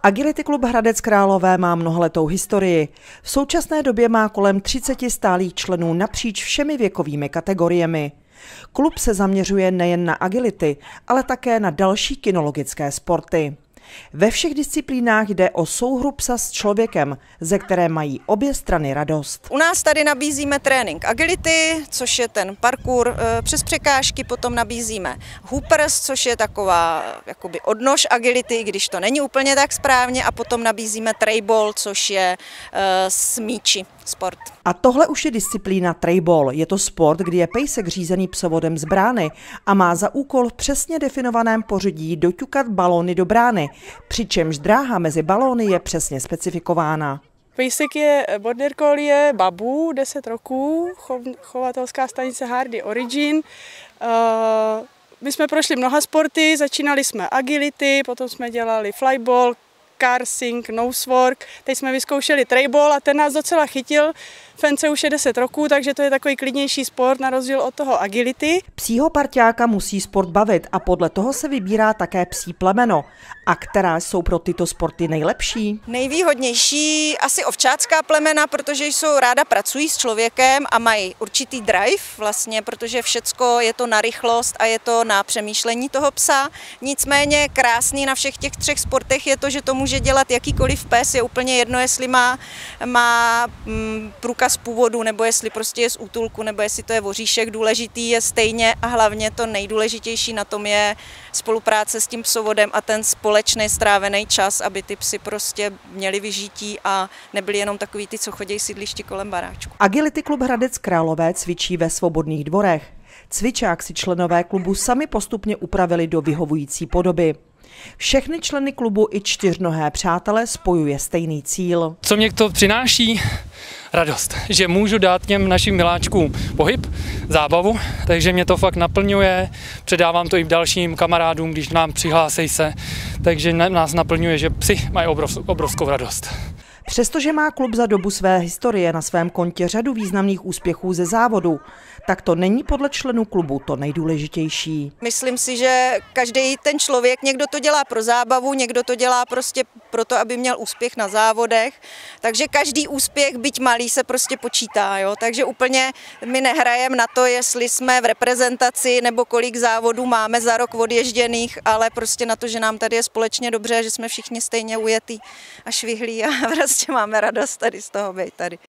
Agility klub Hradec Králové má mnohaletou historii. V současné době má kolem 30 stálých členů napříč všemi věkovými kategoriemi. Klub se zaměřuje nejen na agility, ale také na další kynologické sporty. Ve všech disciplínách jde o souhru psa s člověkem, ze které mají obě strany radost. U nás tady nabízíme trénink agility, což je ten parkour přes překážky, potom nabízíme hoopers, což je taková jakoby odnož agility, když to není úplně tak správně, a potom nabízíme trayball, což je s míči sport. A tohle už je disciplína trayball. Je to sport, kdy je pejsek řízený psovodem z brány a má za úkol v přesně definovaném pořadí doťukat balóny do brány, přičemž dráha mezi balóny je přesně specifikována. Pejsek je border collie Babu, 10 roků, chovatelská stanice Hardy Origin. My jsme prošli mnoha sporty, začínali jsme agility, potom jsme dělali flyball, carsing, nosework, teď jsme vyzkoušeli trayball a ten nás docela chytil. Fence už je 10 roků, takže to je takový klidnější sport na rozdíl od toho agility. Psího parťáka musí sport bavit a podle toho se vybírá také psí plemeno. A která jsou pro tyto sporty nejlepší? Nejvýhodnější asi ovčácká plemena, protože jsou ráda pracují s člověkem a mají určitý drive vlastně, protože všecko je to na rychlost a je to na přemýšlení toho psa. Nicméně krásný na všech těch 3 sportech je to, že to může dělat jakýkoliv pes, je úplně jedno, jestli má průkaz původu, nebo jestli prostě je z útulku, nebo jestli to je voříšek. Důležitý je stejně a hlavně to nejdůležitější na tom je spolupráce s tím psovodem a ten společný strávený čas, aby ty psy prostě měli vyžití a nebyli jenom takový ty, co chodí sídlišti kolem baráčku. Agility klub Hradec Králové cvičí ve Svobodných dvorech. Cvičák si členové klubu sami postupně upravili do vyhovující podoby. Všechny členy klubu i 4nohé přátelé spojuje stejný cíl. Co mě to přináší? Radost, že můžu dát těm našim miláčkům pohyb, zábavu, takže mě to fakt naplňuje, předávám to i dalším kamarádům, když nám přihlásí se, takže nás naplňuje, že psi mají obrovskou radost. Přestože má klub za dobu své historie na svém kontě řadu významných úspěchů ze závodu, tak to není podle členů klubu to nejdůležitější. Myslím si, že každý ten člověk, někdo to dělá pro zábavu, někdo to dělá prostě proto, aby měl úspěch na závodech, takže každý úspěch, byť malý, se prostě počítá. Jo? Takže úplně my nehrajeme na to, jestli jsme v reprezentaci nebo kolik závodů máme za rok odježděných, ale prostě na to, že nám tady je společně dobře, že jsme všichni stejně ujetí a švihlí a prostě máme radost tady z toho být tady.